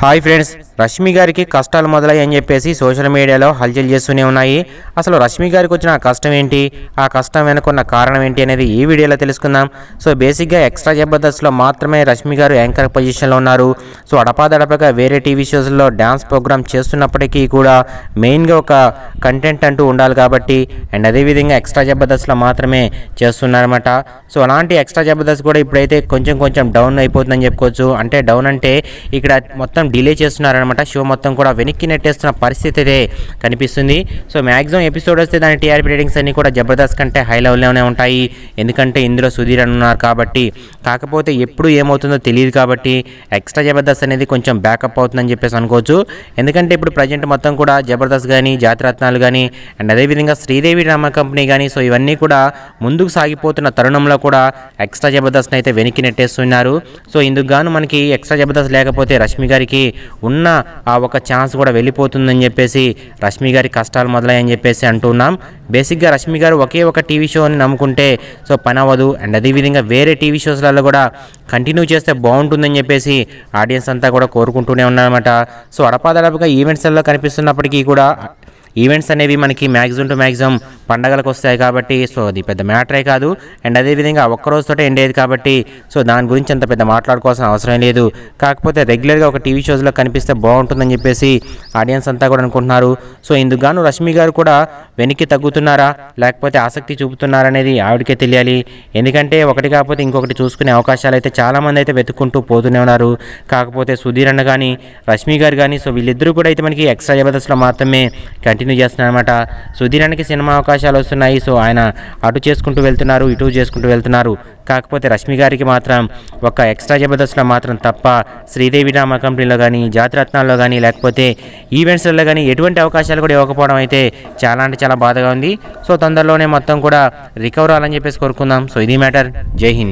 Hi friends, Rashmi గారికి కష్టాలు మొదలయ్యని చెప్పేసి సోషల్ మీడియాలో హల్చల్ చేస్తూనే ఉన్నాయి. అసలు రష్మి గారికి వచ్చిన ఆ కష్టం ఏంటి, ఆ కష్టం వెనుకున్న కారణం ఏంటి అనేది ఈ వీడియోలో తెలుసుకుందాం. సో బేసిక్గా ఎక్స్ట్రా జబర్దస్త్లో మాత్రమే రష్మి గారు యాంకర్ పొజిషన్లో ఉన్నారు. సో అడపాదడపగా వేరే టీవీ షోస్లో డ్యాన్స్ ప్రోగ్రామ్ చేస్తున్నప్పటికీ కూడా మెయిన్గా ఒక కంటెంట్ అంటూ ఉండాలి కాబట్టి, అండ్ అదేవిధంగా ఎక్స్ట్రా జబర్దస్త్లో మాత్రమే చేస్తున్నారన్నమాట. సో అలాంటి ఎక్స్ట్రా జబర్దస్త్ కూడా ఇప్పుడైతే కొంచెం డౌన్ అయిపోతుందని చెప్పుకోవచ్చు. అంటే డౌన్ అంటే ఇక్కడ మొత్తం డిలే చేస్తున్నారనమాట. షో మొత్తం కూడా వెనక్కి నెట్టేస్తున్న పరిస్థితి అయితే కనిపిస్తుంది. సో మ్యాక్సిమం ఎపిసోడ్ వస్తే దాని టీఆర్పీ రేటింగ్స్ అన్నీ కూడా జబర్దస్త్ కంటే హై లెవెల్లోనే ఉంటాయి. ఎందుకంటే ఇందులో సుధీర్ అని ఉన్నారు కాబట్టి. కాకపోతే ఎప్పుడు ఏమవుతుందో తెలియదు కాబట్టి ఎక్స్ట్రా జబర్దస్త్ అనేది కొంచెం బ్యాకప్ అవుతుందని చెప్పేసి అనుకోవచ్చు. ఎందుకంటే ఇప్పుడు ప్రజెంట్ మొత్తం కూడా జబర్దస్త్ కానీ, జాతిరత్నాలు కానీ, అండ్ అదేవిధంగా శ్రీదేవి డ్రామా కంపెనీ కానీ, సో ఇవన్నీ కూడా ముందుకు సాగిపోతున్న తరుణంలో కూడా ఎక్స్ట్రా జబర్దస్త్ అయితే వెనక్కి నెట్టేస్తున్నారు. సో ఇందుకు గాను మనకి ఎక్స్ట్రా జబర్దస్త్ లేకపోతే రష్మి గారికి ఉన్న ఆ ఒక ఛాన్స్ కూడా వెళ్ళిపోతుందని చెప్పేసి రష్మి గారి కష్టాలు మొదలయ్యని చెప్పేసి అంటున్నాం. బేసిక్గా రష్మి గారు ఒకే ఒక టీవీ షోని నమ్ముకుంటే సో పని అవ్వదు. అండ్ అదేవిధంగా వేరే టీవీ షోస్లలో కూడా కంటిన్యూ చేస్తే బాగుంటుందని చెప్పేసి ఆడియన్స్ అంతా కూడా కోరుకుంటూనే ఉన్నారన్నమాట. సో అడపాదడపగా ఈవెంట్స్లలో కనిపిస్తున్నప్పటికీ కూడా ఈవెంట్స్ అనేవి మనకి మ్యాక్సిమం పండగలకు వస్తాయి కాబట్టి సో అది పెద్ద మ్యాటరే కాదు. అండ్ అదేవిధంగా ఒక్కరోజుతోటే ఎండ్ అయ్యేది కాబట్టి సో దాని గురించి అంత పెద్ద మాట్లాడుకోవాల్సిన అవసరం లేదు. కాకపోతే రెగ్యులర్గా ఒక టీవీ షోస్లో కనిపిస్తే బాగుంటుందని చెప్పేసి ఆడియన్స్ అంతా కూడా అనుకుంటున్నారు. సో ఇందుకు గాను రష్మి గారు కూడా వెనక్కి తగ్గుతున్నారా లేకపోతే ఆసక్తి చూపుతున్నారా అనేది ఆవిడకే తెలియాలి. ఎందుకంటే ఒకటి కాకపోతే ఇంకొకటి చూసుకునే అవకాశాలు అయితే చాలామంది అయితే వెతుక్కుంటూ పోతూనే ఉన్నారు. కాకపోతే సుధీర్ అన్న కానీ, రష్మి గారు కానీ, సో వీళ్ళిద్దరూ కూడా అయితే మనకి ఎక్స్ట్రా జబర్దస్త్లో మాత్రమే కంటిన్యూ చేస్తున్నారన్నమాట. సుధీర్ అన్నకి సినిమా అవకాశాలు వస్తున్నాయి. సో ఆయన అటు చేసుకుంటూ వెళ్తున్నారు, ఇటు చేసుకుంటూ వెళ్తున్నారు. కాకపోతే రష్మి గారికి మాత్రం ఒక ఎక్స్ట్రా జబర్దస్త్లో మాత్రం తప్ప శ్రీదేవి డ్రామా కంపెనీలో కానీ, జాతిరత్నాల్లో కానీ, లేకపోతే ఈవెంట్స్లలో కానీ ఎటువంటి అవకాశాలు కూడా ఇవ్వకపోవడం అయితే చాలా అంటే చాలా బాధగా ఉంది. సో తొందరలోనే మొత్తం కూడా రికవర్ అవ్వాలని చెప్పేసి కోరుకుందాం. సో ఇది మ్యాటర్. జై హింద్.